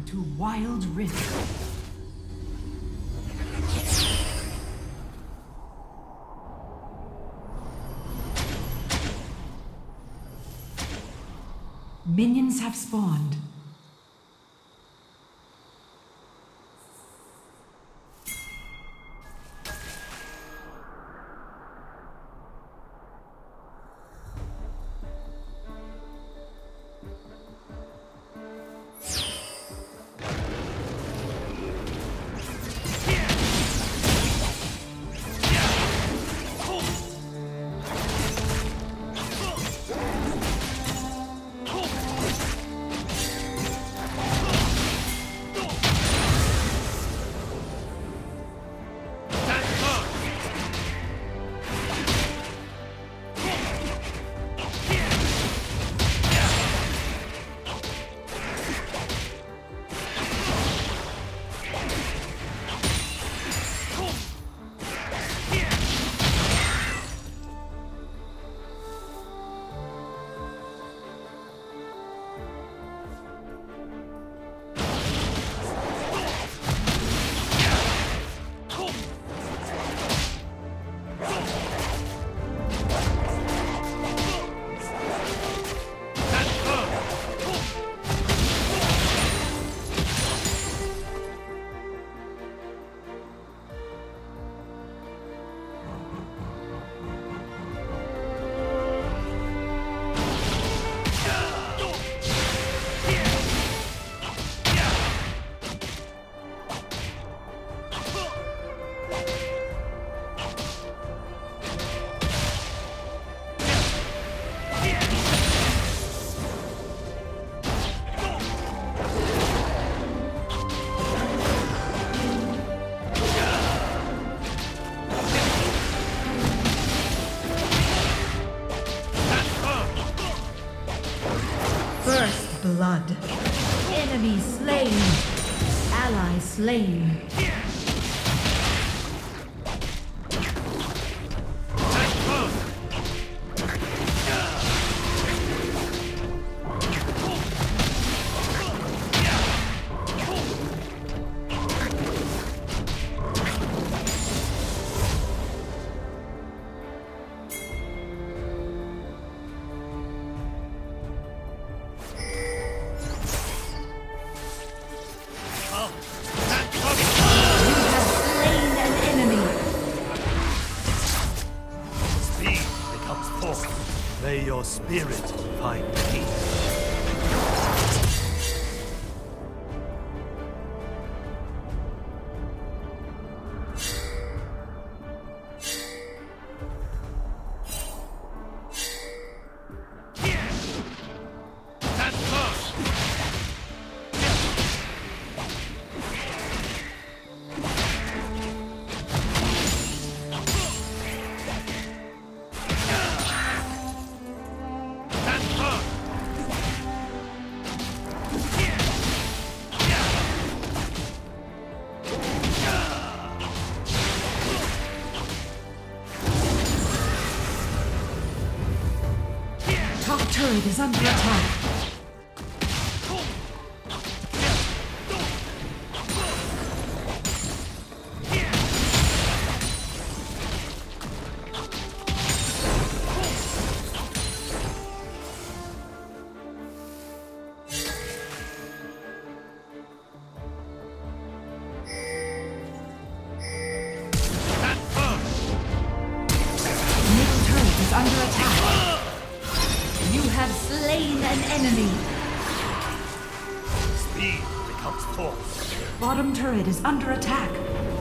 to Wild Rift. Minions have spawned. Blood. Enemy slain. Ally slain. May your spirit find peace. Turret is under attack. Middle turret is under attack. You have slain an enemy. Speed becomes force. Bottom turret is under attack.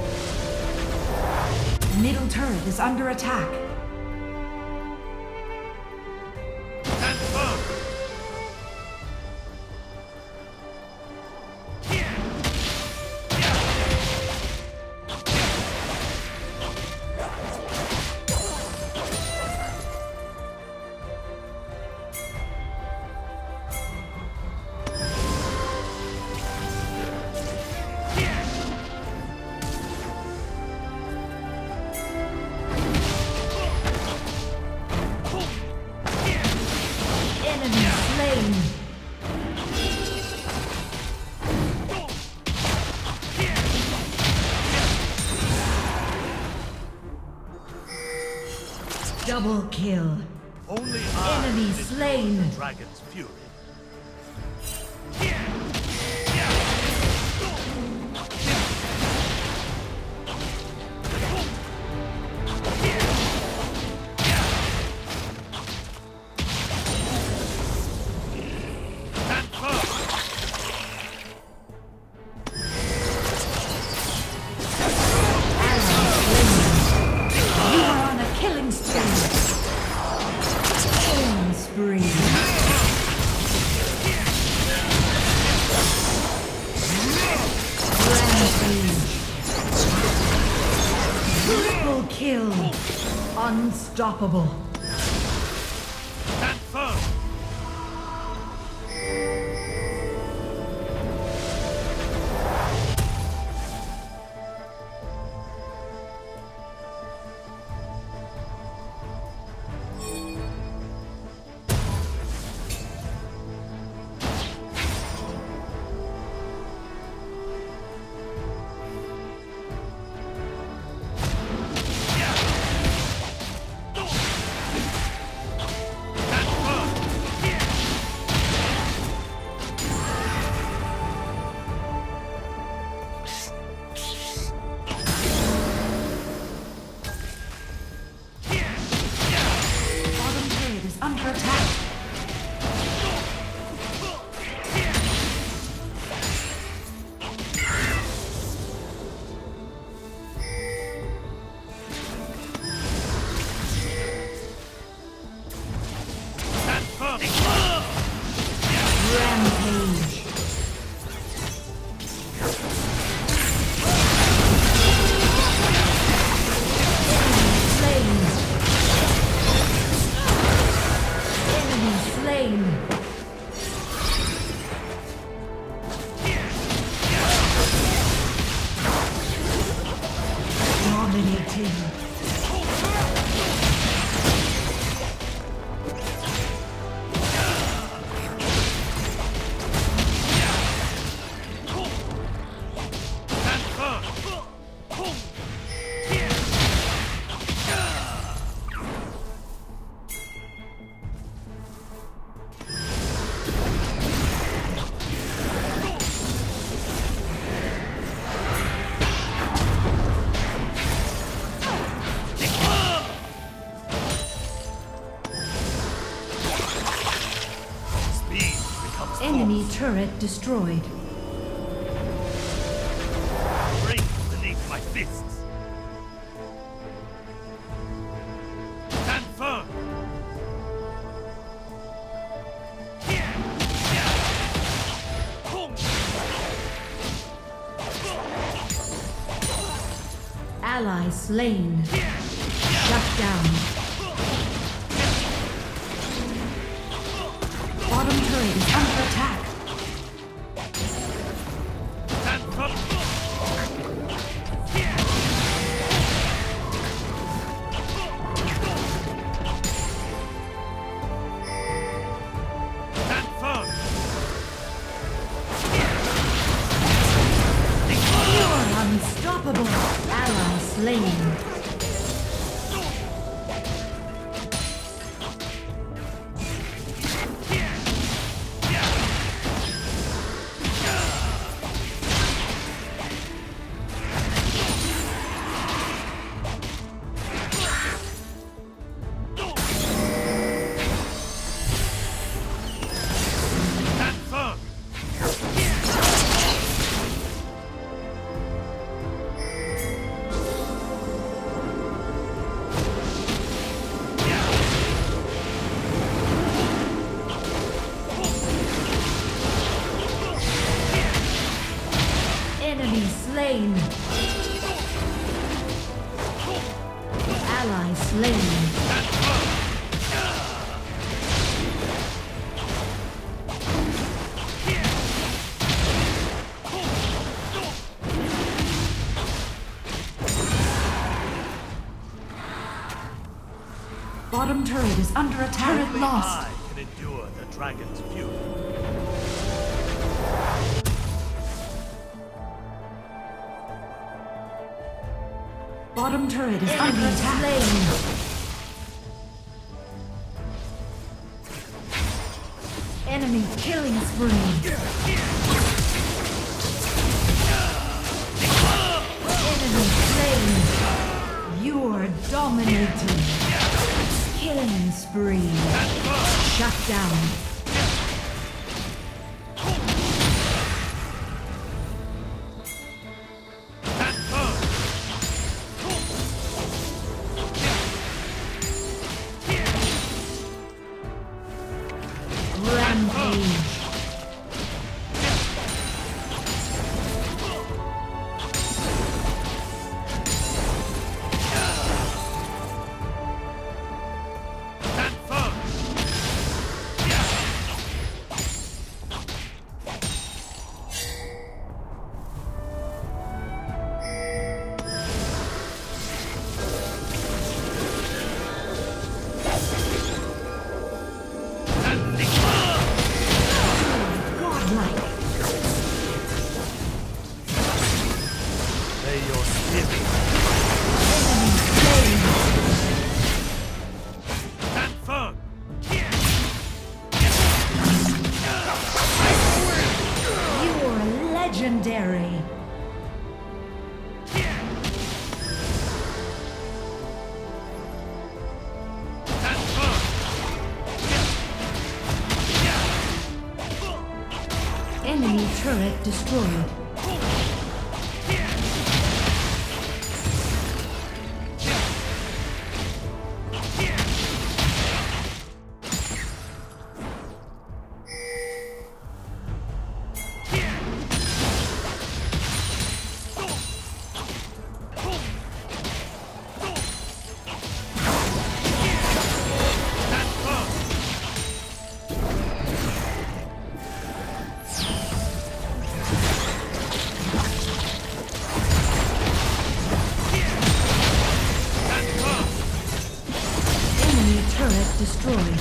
Middle turret is under attack. Stand firm. Double kill. Only I Enemy can endure slain. the dragon's fury. You are on a killing spree. Killing spree. Rampage. Triple kill. Unstoppable. Stand firm! Bottom turret is under attack. Stand firm! Rampage. Enemy slain. Dominating. Stand firm! Speed becomes Enemy turret destroyed. Break beneath my fists. Stand firm! Ally slain. Shut down. Bottom turret is under attack. Stand firm! Stand firm! You're unstoppable. Ally slain. Stand firm! Enemy slain. Ally slain. Bottom turret is under attack. Turret lost. I can endure the dragon's fury. Bottom turret is Enemy under attack. slain. spree. Enemy slain. You're dominating. Killing spree. Shut down. Rampage. May your spirit stand firm. You're legendary. Stand firm. Enemy turret destroyed. Turret destroyed.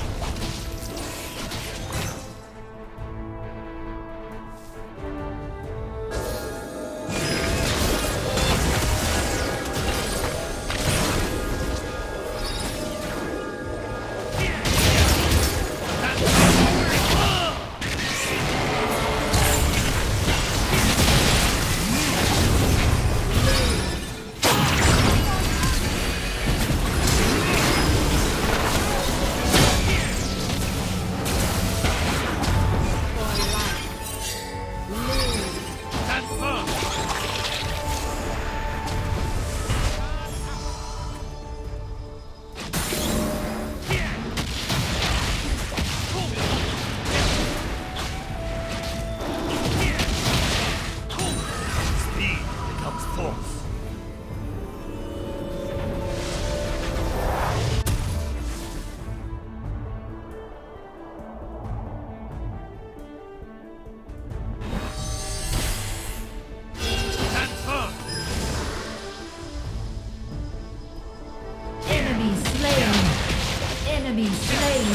Enemy slain.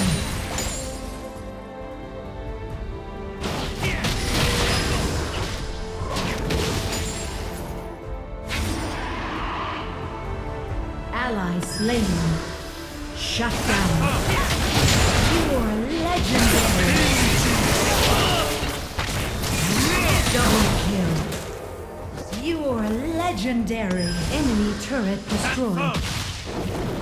Ally slain. Shut down. You're legendary. Double kill. You're legendary. Enemy turret destroyed.